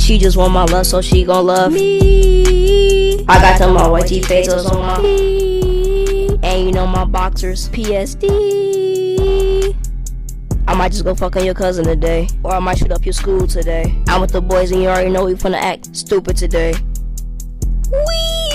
She just want my love, so she gon' love me. I got them my white T-Fazers on my me. And you know my boxers, PSD. I might just go fuck on your cousin today, or I might shoot up your school today. I'm with the boys and you already know we finna act stupid today. Wee!